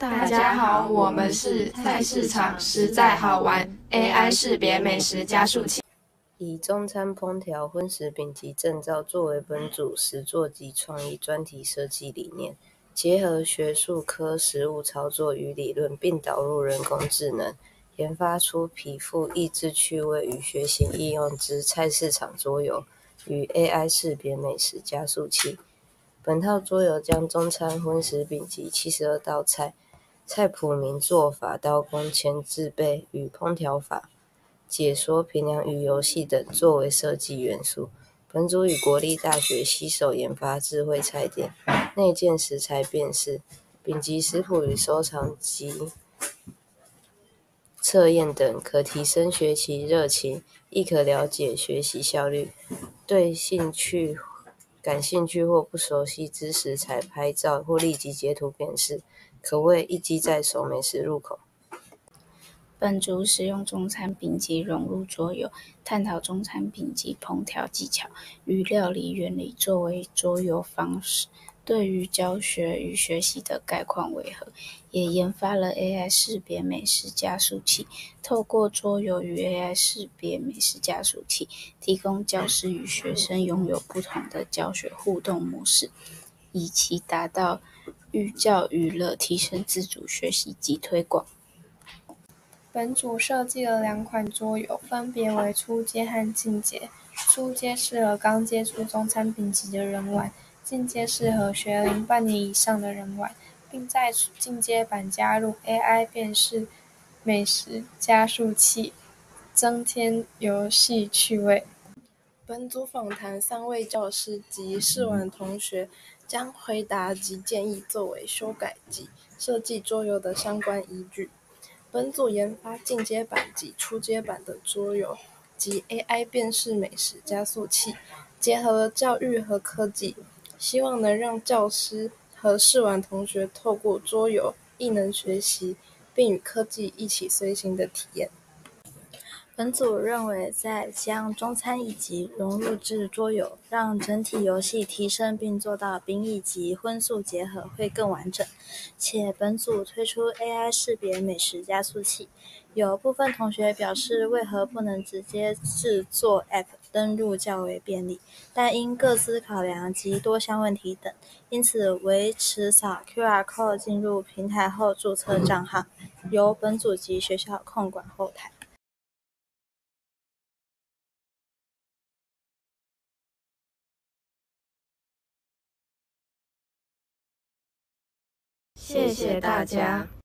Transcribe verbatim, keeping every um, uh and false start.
大家好，我们是菜市场实在好玩 A I 识别美食加速器。 以中餐烹调荤食丙级证照作为本组实作及创意专题设计理念，结合学术科实务操作与理论，并导入人工智能，研发出匹夫益智趣味与学习应用之菜市场桌游与 A I 识别美食加速器。本套桌游将中餐荤食丙级七十二道菜、菜谱名、做法、刀工、前制备与烹调法、解说、评量与游戏等作为设计元素。本组与国立大学携手研发智慧菜店、内建食材辨识、丙级食谱与收藏及测验等，可提升学习热情，亦可了解学习效率。对兴趣感兴趣或不熟悉之食材拍照或立即截图辨识，可谓一机在手，美食入口。 本组使用中餐丙级融入桌游，探讨中餐丙级烹调技巧与料理原理作为桌游方式，对于教学与学习的概况为何，也研发了 A I 识别美食加速器，透过桌游与 A I 识别美食加速器，提供教师与学生拥有不同的教学互动模式，以期达到寓教于乐，提升自主学习及推广。 本组设计了两款桌游，分别为初阶和进阶。初阶适合刚接触中餐丙级的人玩，进阶适合学龄半年以上的人玩，并在进阶版加入 A I 辨识美食加速器，增添游戏趣味。 本组访谈三位教师及试玩同学，将回答及建议作为修改及设计桌游的相关依据。本组研发进阶版及初阶版的桌游及 A I 辨识美食加速器，结合了教育和科技，希望能让教师和试玩同学透过桌游亦能学习，并与科技一起随行的体验。 本组认为，在将中餐乙级融入至桌游，让整体游戏提升并做到丙乙级荤素结合会更完整。且本组推出 A I 识别美食加速器，有部分同学表示为何不能直接制作 App 登入较为便利，但因各自考量及多项问题等，因此维持扫 Q R code 进入平台后注册账号，由本组及学校控管后台。 谢谢大家。